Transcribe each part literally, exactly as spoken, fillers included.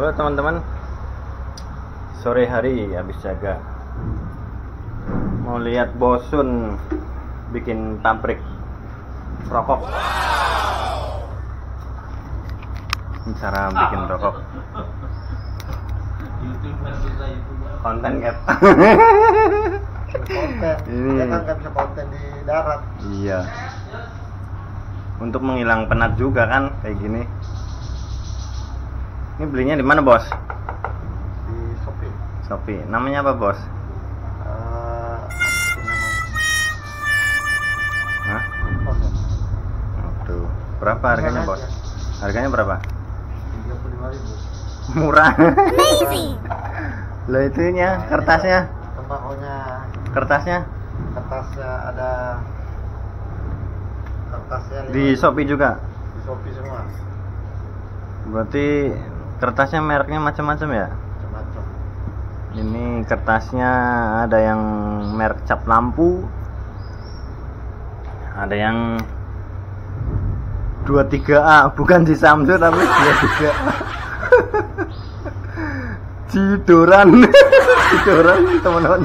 Halo teman-teman, sore hari habis jaga, mau lihat bosun bikin pabrik rokok. Ini cara bikin rokok. Konten cap. Konten. Ini. Ya kan nggak bisa konten di darat. Iya. Untuk menghilang penat juga kan kayak gini. Ini belinya di mana, Bos? Di Shopee. Shopee. Namanya apa, Bos? Uh, Hah? oh, Aduh. Berapa harganya, Bos? Harganya berapa? tiga puluh lima ribu. Murah. Amazing. Loh itunya, kertasnya. Tembakonya, Kertasnya kertasnya ada kertasnya di Shopee juga. di Shopee semua. Berarti kertasnya mereknya macam-macam ya? Macam-macam. Ini kertasnya ada yang merek cap lampu, ada yang dua tiga A, bukan di Samsung tapi dua tiga A. Cidoran. Cidoran teman-teman.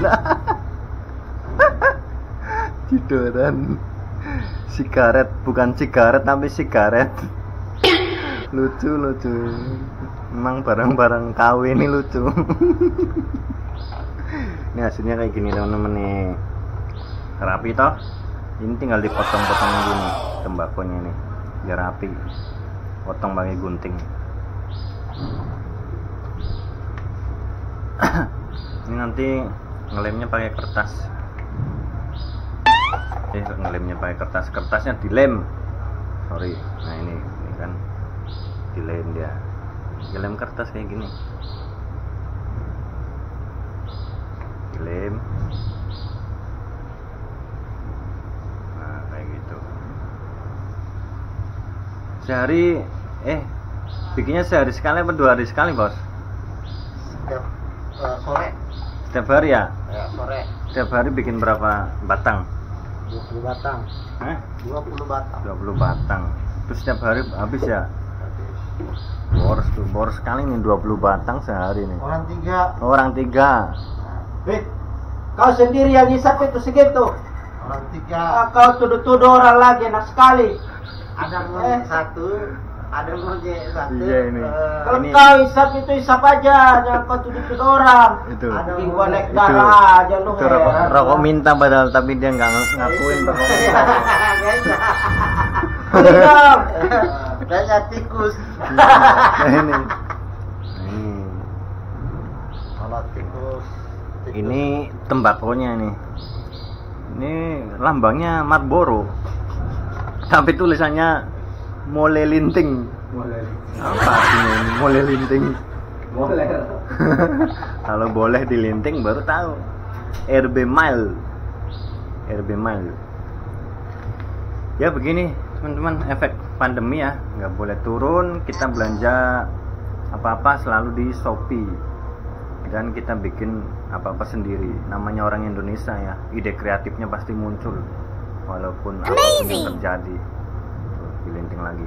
Cidoran. Sigaret, bukan sigaret tapi sigaret. Lucu lucu. Memang barang-barang K W ini lucu. Ini hasilnya kayak gini teman-teman nih. Rapi toh. Ini tinggal dipotong-potong gini tembakonya nih. Biar rapi. Potong pakai gunting. Ini nanti ngelemnya pakai kertas. Eh ngelemnya pakai kertas. Kertasnya dilem. Sorry. Nah ini, ini kan dilem dia. Dilem kertas kayak gini. Dilem. Nah kayak gitu. Sehari eh bikinnya sehari sekali apa dua hari sekali, Bos? Setiap uh, sore. Setiap hari ya? Ya, sore. Setiap hari bikin berapa batang? dua puluh batang. Hah? dua puluh batang. dua puluh batang. Terus setiap hari habis ya? Habis. Boros tuh, boros sekali nih dua puluh batang sehari nih. Orang tiga. Orang tiga. Eh, kau sendiri yang hisap itu segitu. Orang tiga. Ah, kau tuduh-tuduh orang lagi, enak sekali. Ada ngojek satu, ada ngojek satu. Iya, ini. eh, Kalau Ini- kau hisap itu hisap aja, jangan kau tuduh-tuduh orang. Itu. Ada Bikin gua naik Itu. darah aja lu. Itu rokok, rokok minta padahal tapi dia nggak ng- ngakuin rokok minta. Hidup. Banyak tikus. Nah, ini. Ini. Kalau tikus, tikus. Ini tembakonya nih. Ini lambangnya Marlboro. Tapi tulisannya Mole Linting. Apa artinya ini Mole Linting? Boleh. Kalau boleh dilinting baru tahu. R B Mile. R B Mile. Ya begini teman-teman, efek pandemi ya, nggak boleh turun. Kita belanja apa-apa selalu di Shopee. Dan kita bikin apa-apa sendiri. Namanya orang Indonesia ya, ide kreatifnya pasti muncul. Walaupun apapun yang terjadi. Tuh, dilinting lagi.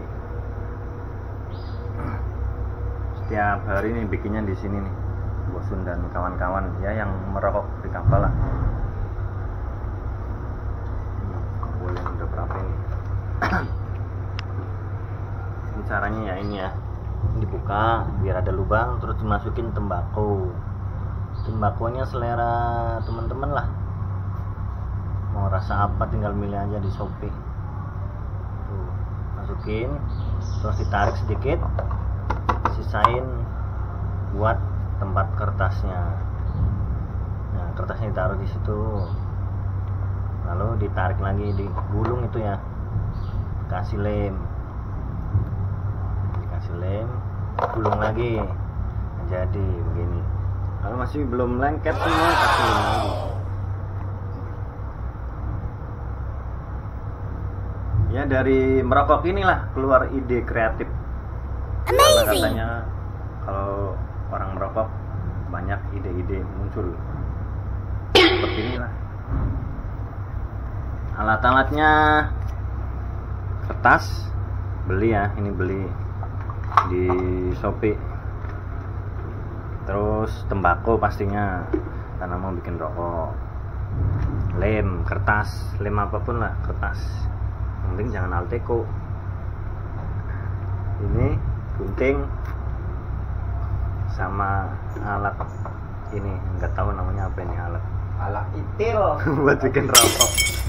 Setiap hari nih bikinnya di sini nih, Bosun dan kawan-kawan ya yang merokok di kapal lah. Hmm, boleh udah berapa ini? Ini caranya ya ini ya, dibuka biar ada lubang, terus dimasukin tembakau. Tembakonya selera teman-teman lah. Mau rasa apa tinggal milih aja di Shopee. Tuh, masukin, terus ditarik sedikit. Sisain buat tempat kertasnya. Nah, kertasnya ditaruh di situ. Lalu ditarik lagi, digulung itu ya. Kasih lem. Dikasih lem, gulung lagi. Nah, jadi begini. Kalau masih belum lengket semua, kasih lem lagi. Ya dari merokok inilah keluar ide kreatif. Karena katanya kalau orang merokok banyak ide-ide muncul seperti inilah. Alat-alatnya kertas beli ya, ini beli di Shopee. terus tembakau pastinya karena mau bikin rokok, lem, kertas, lem apapun lah, kertas, yang penting jangan Alteco. Ini gunting sama alat ini, nggak tahu namanya apa ini, alat Alat itil. buat bikin rokok.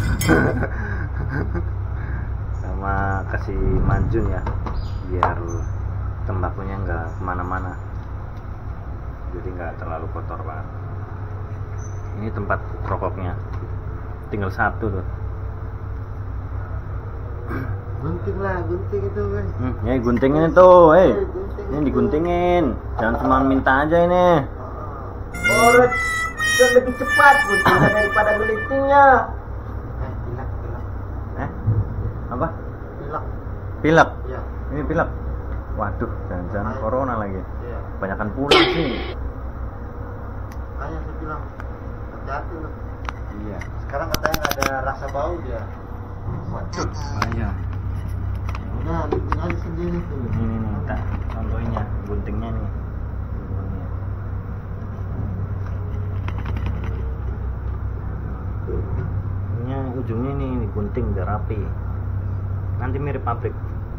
Sama kasih manjun ya, biar tembakunya nggak kemana-mana, jadi nggak terlalu kotor banget. Ini tempat rokoknya, tinggal satu tuh. Gunting lah, gunting itu kan. Hmm, ya guntingin itu, eh, ini diguntingin, jangan cuma minta aja ini. Oh, bisa lebih cepat guntingnya daripada melitingnya. Eh, pilak, pilak, Eh, apa? pilak. Pilek. Iya, Ini pilek. Waduh, jangan-jangan corona lagi. iya. Banyakan pulang sih. Makanya saya bilang hati-hati loh. Iya. Sekarang katanya nggak ada rasa bau dia. Waduh, bahaya. Udah, bikin aja sendiri tuh. Ini nih, nih, tak contohnya, guntingnya nih. Guntingnya. Ini ujungnya nih, nih gunting biar rapi. Nanti mirip pabrik.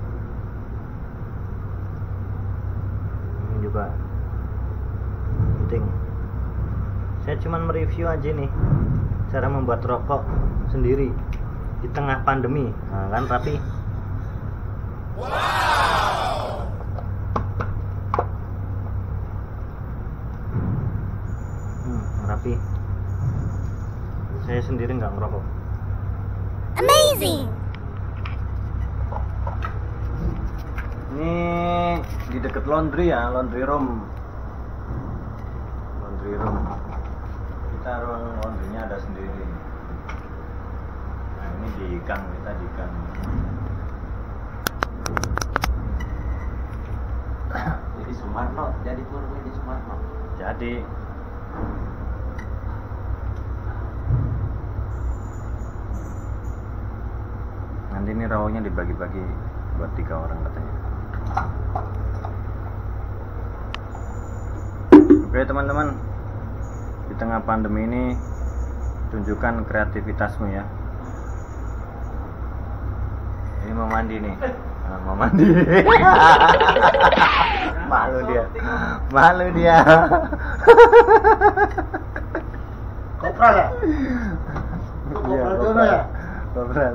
Ini juga gunting. Saya cuman mereview aja nih cara membuat rokok sendiri di tengah pandemi. Nah, kan rapi. Hmm, rapi. Saya sendiri nggak ngerokok. Amazing! Ini di deket laundry ya, laundry room. Laundry room. Kita ruang laundrynya ada sendiri. Nah, ini di gang, kita di gang. Jadi Sumarno, jadi turunnya di Sumarno. Jadi nanti ini rawonnya dibagi-bagi buat tiga orang katanya. Oke teman-teman, di tengah pandemi ini tunjukkan kreativitasmu ya. Ini mau mandi nih. Nah, mau mandi. Malu dia. Malu dia. Kopral ya? Iya, Kopral dulu ya? Kopral.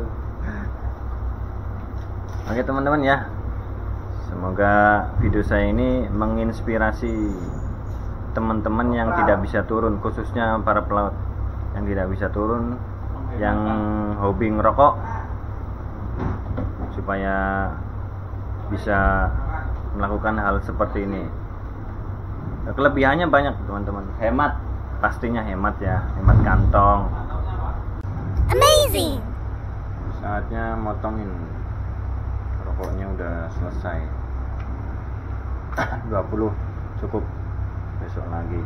Oke teman-teman ya, semoga video saya ini menginspirasi teman-teman yang tidak bisa turun, khususnya para pelaut yang tidak bisa turun, yang hobi ngerokok, supaya bisa melakukan hal seperti ini. Kelebihannya banyak teman-teman, hemat, pastinya hemat ya, hemat kantong. Amazing! Saatnya motongin, rokoknya udah selesai. Dua puluh cukup, besok lagi.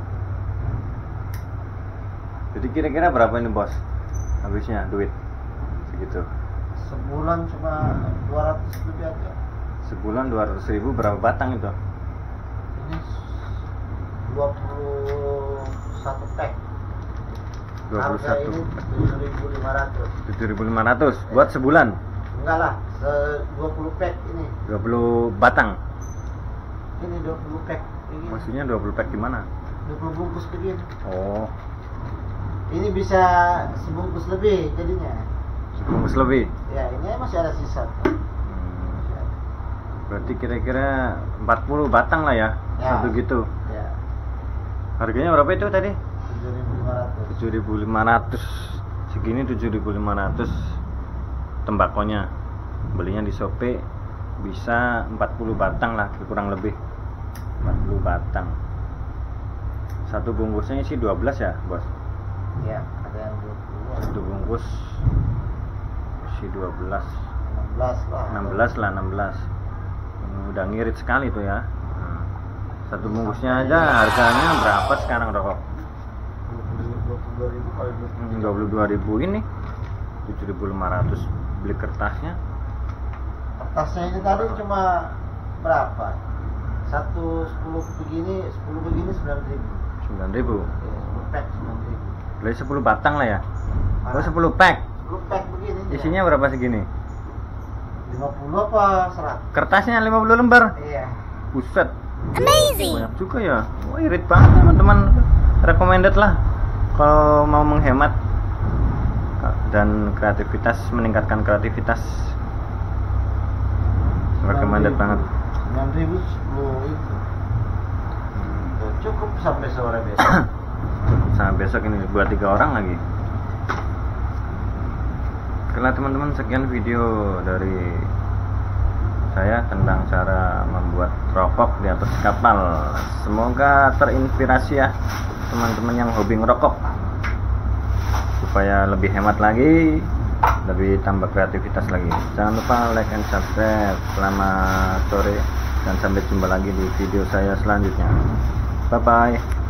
Jadi kira-kira berapa ini bos habisnya duit segitu? Sebulan cuma dua ratus lebih aja. Sebulan dua ratus ribu, berapa batang itu? Ini dua puluh satu pack. Dua puluh Harga satu. ini tujuh ribu lima ratus. Tujuh ribu lima ratus buat sebulan. Enggak lah, se dua puluh pack ini. Dua puluh batang. Ini dua puluh pack. Ini Maksudnya dua puluh pack gimana? dua puluh bungkus begini. Oh, Ini bisa sebungkus lebih jadinya. sebungkus lebih. Ya, ini masih ada sisa. Hmm, berarti kira-kira empat puluh batang lah ya, Ya. satu gitu. Ya, Harganya berapa itu tadi? tujuh ribu lima ratus. tujuh ribu lima ratus. Segini tujuh ribu lima ratus tembakonya. Belinya di Shopee bisa empat puluh batang lah, kurang lebih empat puluh batang. Satu bungkusnya isi dua belas ya, Bos? Ya, ada yang dua puluh. Satu bungkus isi dua belas. enam belas lah. enam belas lah, enam belas. Hmm, udah ngirit sekali tuh ya. Hmm. Satu bungkusnya aja harganya berapa sekarang rokok? dua puluh dua ribu kali dua puluh. dua puluh dua ribu ini tujuh ribu lima ratus. Beli kertasnya Kertasnya ini tadi cuma berapa? Satu sepuluh begini, sepuluh begini sembilan ribu. sembilan ribu. Ya, sepuluh pack sembilan ribu. Beli sepuluh batang lah ya. Oh, sepuluh pack. sepuluh pack begini. Isinya berapa segini? lima puluh apa seratus? Kertasnya lima puluh lembar. Iya. Buset. Amazing. Banyak juga ya. Wah, irit banget teman-teman. Recommended lah kalau mau menghemat dan kreativitas, meningkatkan kreativitas. Recommended banget. sembilan ribu sepuluh itu. Tuh, cukup sampai sore besok. Sampai besok ini buat tiga orang lagi. Oke teman-teman, sekian video dari saya tentang cara membuat rokok di atas kapal. Semoga terinspirasi ya teman-teman yang hobi ngerokok, supaya lebih hemat lagi, lebih tambah kreativitas lagi. Jangan lupa like and subscribe. Selamat sore dan sampai jumpa lagi di video saya selanjutnya. Bye bye.